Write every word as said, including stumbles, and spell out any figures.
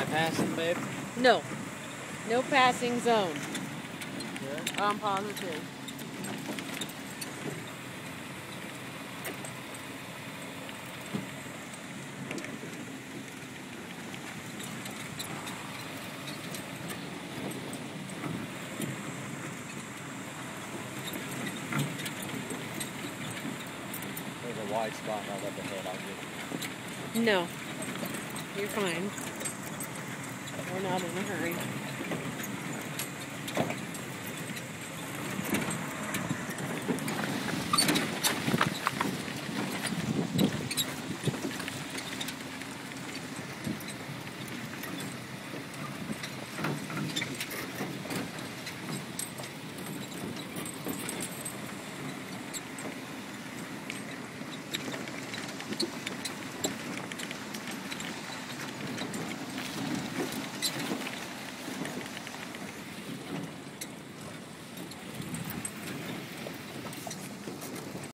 passing, babe? No. No passing zone. Sure? I'm positive. There's a wide spot right up ahead. I'll get it. No. You're fine. We're not in a hurry.